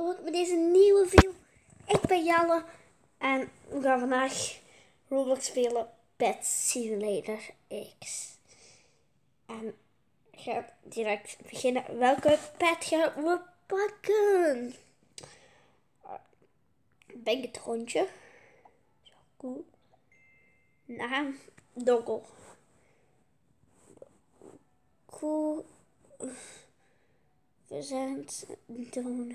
welkom bij deze nieuwe video. Ik ben Jelle en we gaan vandaag Roblox spelen Pet Simulator X. En ik ga direct beginnen. Welke pet gaan we pakken? Ben ik het hondje? Zo cool. Naam Doggle. Cool. Verzend doen.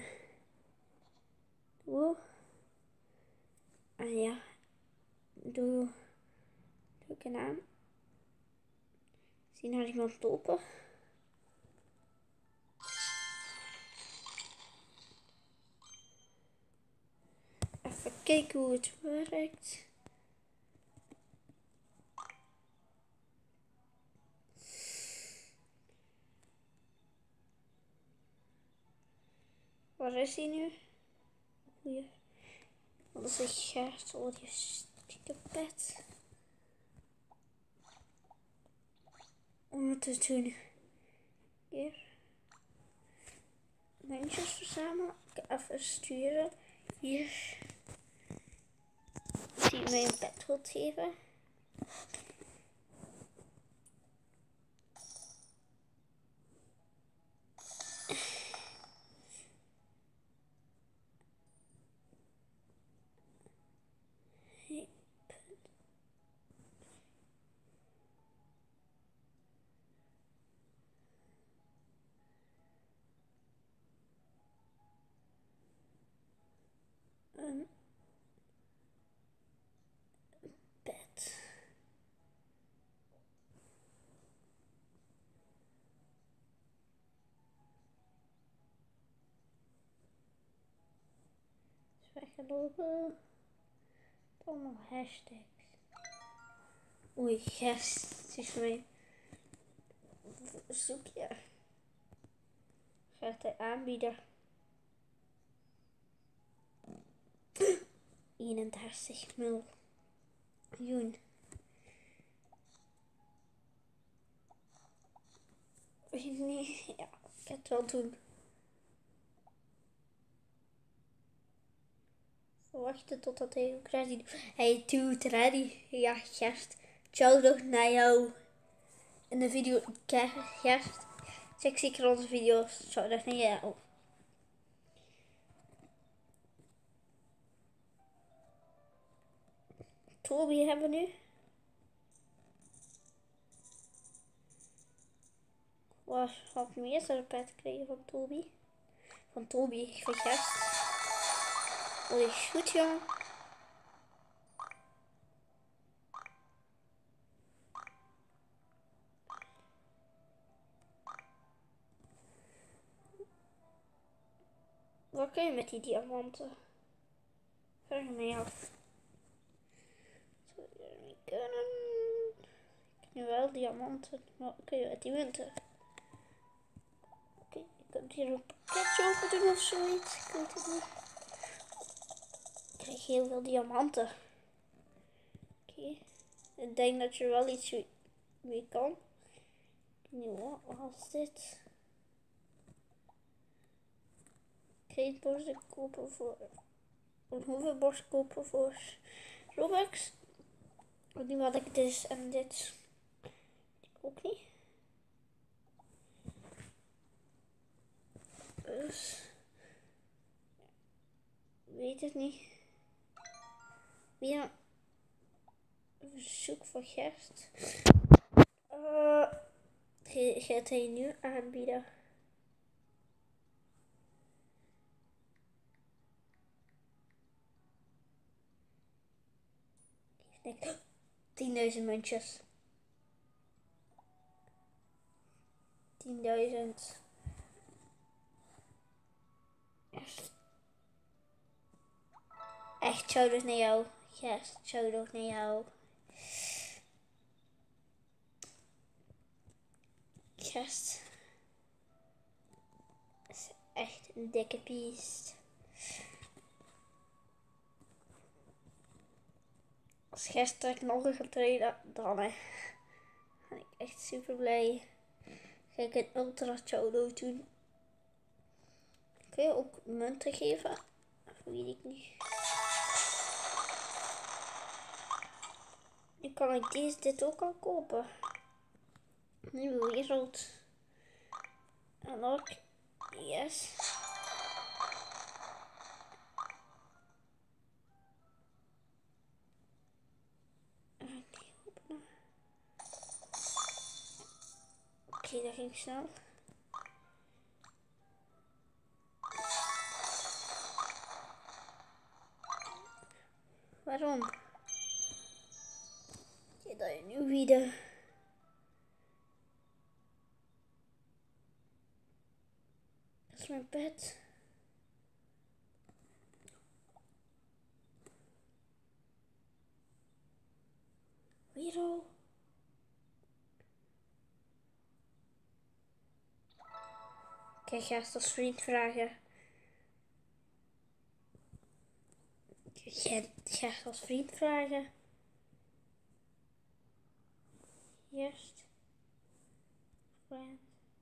En ja, doe ik een naam. Zie naar iemand lopen. Even kijken hoe het werkt. Waar is hij nu? Hier. Dat is een Gert, oh die stieke pet. Om het te doen. Hier. Muntjes verzamelen. Even sturen. Hier. Die mij een pet wilt geven. Een pet. Is weggelopen. Allemaal hashtags. Oei, yes. Het is voor mij. Zoek je. Gaat hij aanbieden? 31 miljoen. Nee, ja, ik ga het wel doen. Wachten totdat hij ook ready doet. Hij doet ready. Ja, Gert. Ciao nog naar jou. In de video. Gert. Check zeker onze video's. Ciao nog naar jou. Toby hebben we nu. Waar had ik nu eerst een pet gekregen van Toby? Van Toby, van Gert. Oh, die is goed, jongen. Wat kun je met die diamanten? Vraag mij af. Zou je ermee kunnen? Ik nu wel diamanten, maar kun je met die munten? Oké, je kunt hier een pakketje open doen of zoiets. Ik weet het niet. Ik krijg heel veel diamanten. Oké. Ik denk dat je er wel iets mee kan. Nu, wat was dit? Geen borsten kopen voor. Hoeveel borsten kopen voor Robux? Nu had ik dus en dit. Ook niet. Dus. Weet het niet. Ja. Verzoek van Gert. Gaat hij nu aanbieden? Ik denk 10.000 muntjes. 10.000. Echt, shout-out naar jou. Yes, shout-out naar jou. Gert is echt een dikke beest. Als Gert trekt nog een getreden, dan ben ik echt super blij. Ga ik een ultra shout-out doen. Ik Kun je ook munten geven? Of weet ik niet. Nu kan ik dit ook al kopen. Nieuwe wereld. En ook. Yes. Oké, dat ging snel. Waarom? Oké, dat je nu weer. Dat is mijn bed. Weer al. Kijk, ga eens als vriend vragen. Ga eens als vriend vragen. Eerst. Friend.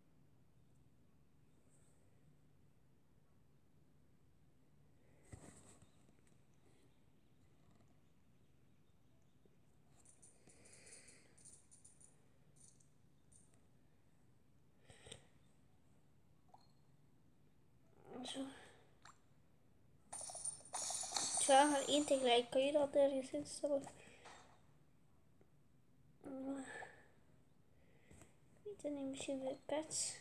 Zo. Zo, maar één tegelijk. Kan je dat ergens instellen? Niet en nu misschien weer pets.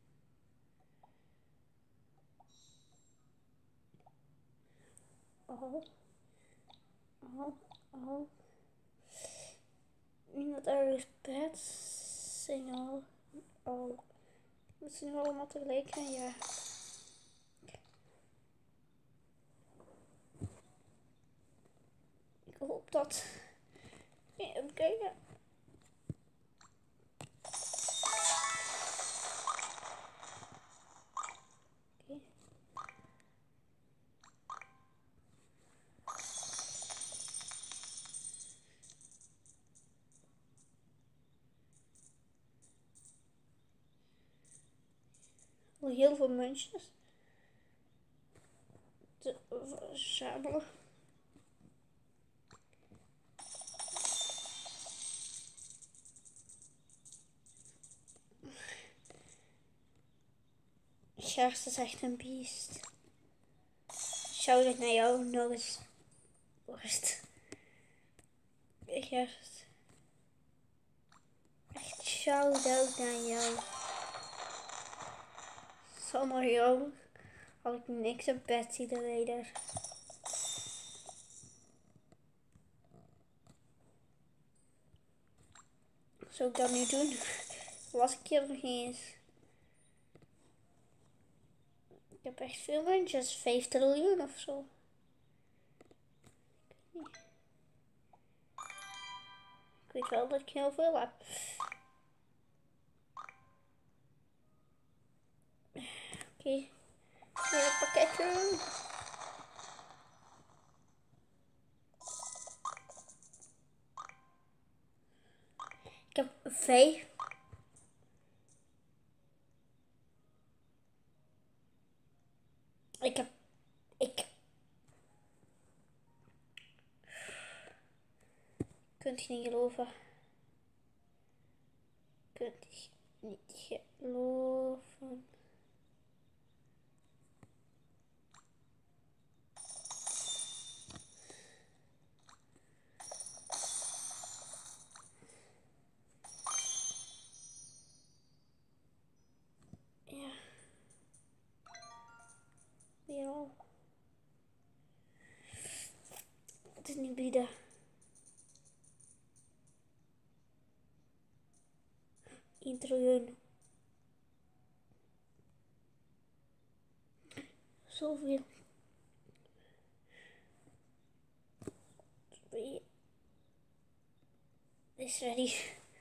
Oh. Niemand ergens pets. Signal. Oh. Moet ze nu allemaal tegelijk gaan? Ja. Ik hoop dat. Ja, even kijken. Oké. Al heel veel muntjes te verzamelen. Gerst is echt een beest. Shout-out naar jou nog eens. Worst. Gerst. Echt shout-out naar jou. Zonder jou had ik niks op Betsy de Raider. Zou ik dat nu doen? Was ik hier nog eens. Ik heb echt veel muntjes. 5 triljoen of zo. Ik weet wel dat ik heel veel heb. Oké. Weer een pakketje. Ik heb 5. Ik kunt je niet geloven. Kunt je niet geloven. Ja. Ja. Het is niet bieden. Triljoen. Zoveel. 2. Is ready.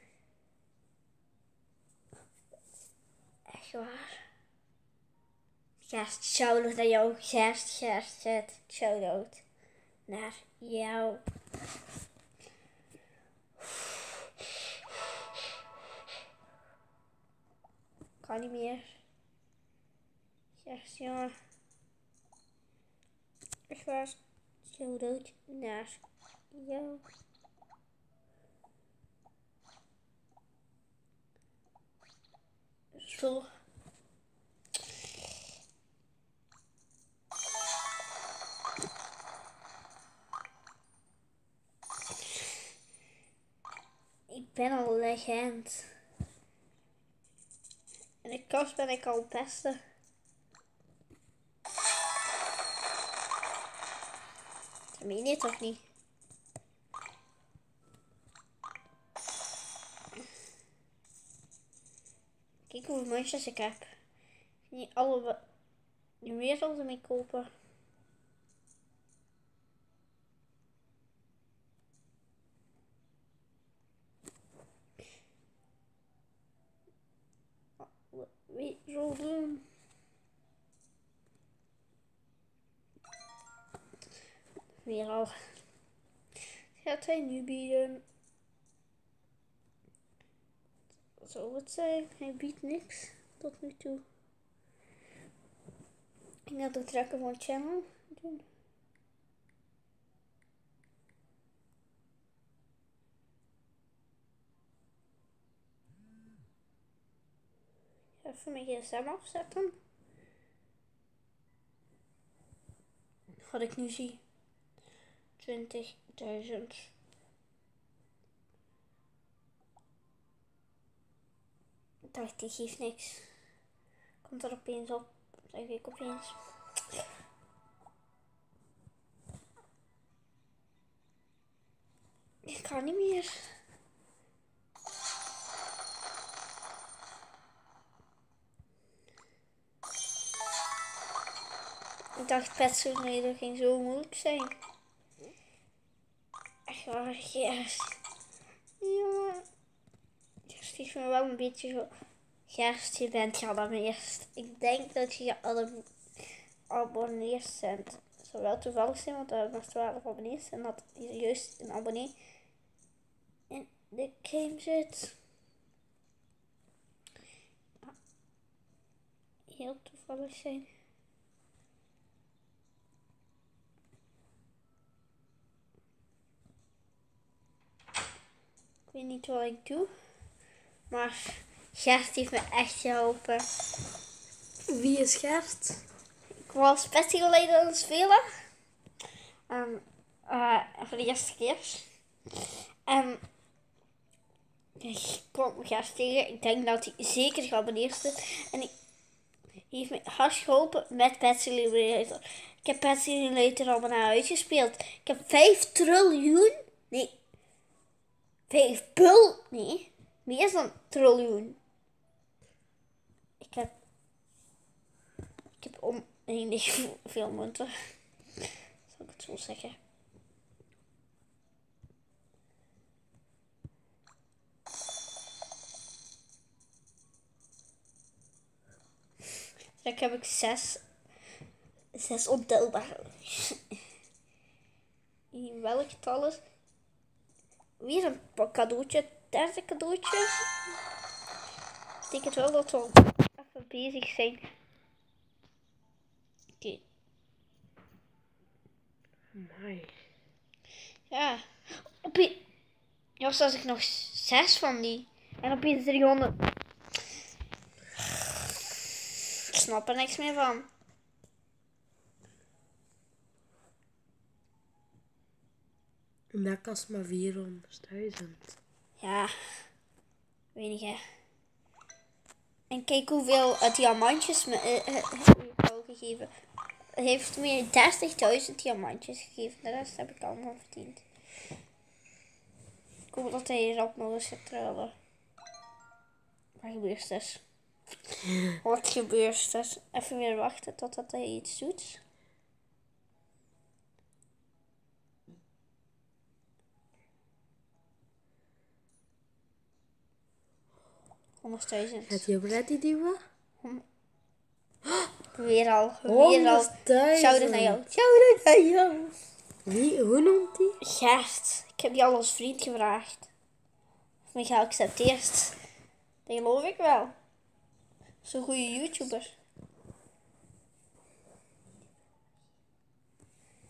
Echt waar. Gerst, shout-out naar jou. Gerst. Shout-out naar jou. Kan niet meer. Gerst, jongen. Echt waar. Shout-out naar jou. Zo. Ik ben al legend. In de kast ben ik al het beste. Dat meen je toch niet? Kijk hoeveel muntjes ik heb. Niet alle de wereld ermee kopen. Wie zo doen? Weer al. Gaat hij nu bieden? Wat zou het zijn? Hij biedt niks tot nu toe. Ik ga de trekken van channel doen. Even mijn gsm afzetten. Wat ik nu zie. 20.000. Ik dacht, die geeft niks. Komt er opeens op. Zeg ik opeens. Ik kan niet meer. Ik dacht, Pet Simulator ging zo moeilijk zijn. Echt waar, Gerst. Ja. Gerst is me wel een beetje zo. Gerst, je bent gealarmeerd. Ik denk dat je geabonneerd bent. Dat zou wel toevallig zijn, want we hebben maar 12 abonnees. En dat is juist een abonnee in de game zit. Ja. Heel toevallig zijn. Ik weet niet wat ik doe. Maar Gert heeft me echt geholpen. Wie is Gert? Ik was Pet Simulator aan het spelen. Voor de eerste keer. En ik kwam Gert tegen. Ik denk dat hij zeker geabonneerd is. En hij heeft me hard geholpen met Pet Simulator. Ik heb Pet Simulator allemaal naar uitgespeeld. Ik heb 5 triljoen. Nee. 5 pul. Nee. Meer dan triljoen. Ik heb oneindig veel munten. Zal ik het zo zeggen. Dan heb ik 6 ontelbare. In welk getal is? Weer een cadeautje. Derde cadeautje. Betekent wel dat we even bezig zijn. Oké. Amai. Ja. Juist als ik nog 6 van die. En opeens 300. Ik snap er niks meer van. En dat kost maar 400.000. Ja. Weet hè. En kijk hoeveel diamantjes me heeft al gegeven. Het heeft me 30.000 diamantjes gegeven. De rest heb ik allemaal verdiend. Ik hoop dat hij hierop nog eens gaat trouwen. Wat gebeurt er? Wat gebeurt er? Even weer wachten totdat hij iets doet. $100.000. Gaat hij op ready duwen? Weer al. 100.000. Shout-out naar jou. Shout-out naar jou. Wie? Hoe noemt hij? Gert. Ik heb die al als vriend gevraagd. Of mij geaccepteerd. Dat geloof ik wel. Zo'n goede YouTuber.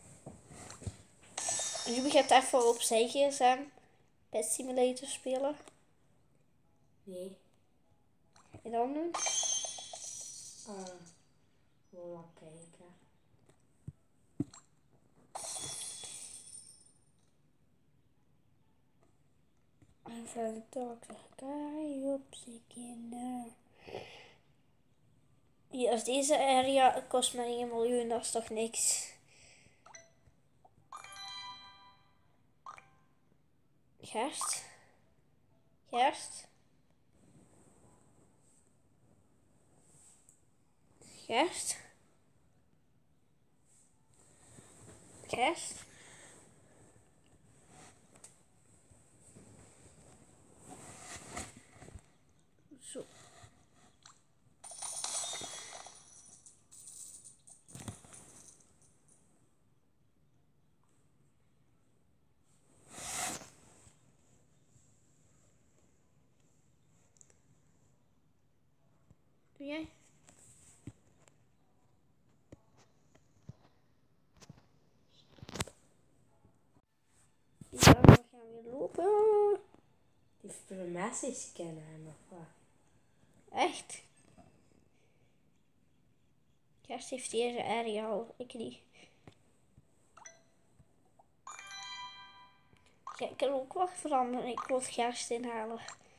Ruben gaat even op zijn gsm Pet Simulator spelen. Nee. En dan doen? Gewoon wat kijken. Even dokter Kai op zijn kinderen. Ja, als deze area kost maar 1 miljoen, dat is toch niks. Gerst? Gerst? Gerst? Gerst? Zo. Doe jij? Ja, we gaan weer lopen. Die promessies kennen hem nog wat. Echt? Gerst heeft deze area al, ik niet. Ja, ik kan ook wat veranderen. Ik wil gerst inhalen.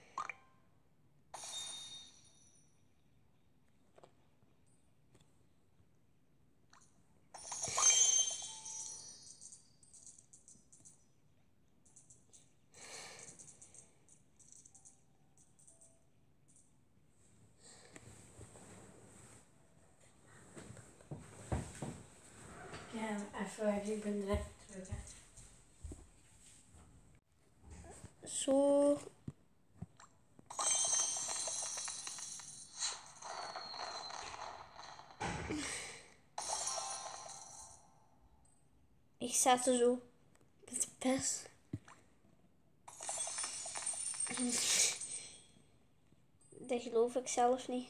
Ja, even, ik ben direct terug. Hè. Zo. Ik sta er zo met de pers. Dat geloof ik zelf niet.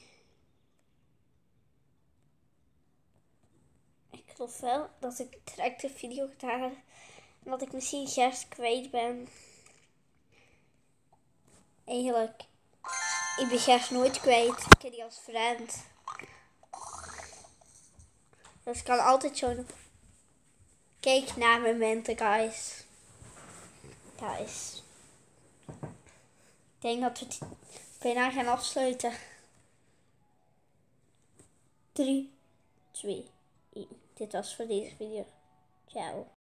Ik geloof wel dat ik direct de video gedaan heb. En dat ik misschien gerst kwijt ben. Eigenlijk, ik ben gerst nooit kwijt. Ik heb die als vriend. Dus ik kan altijd zo... Kijk naar mijn momenten, guys. Guys. Ik denk dat we het bijna gaan afsluiten. 3, 2, 1. Dit was voor deze video. Ciao.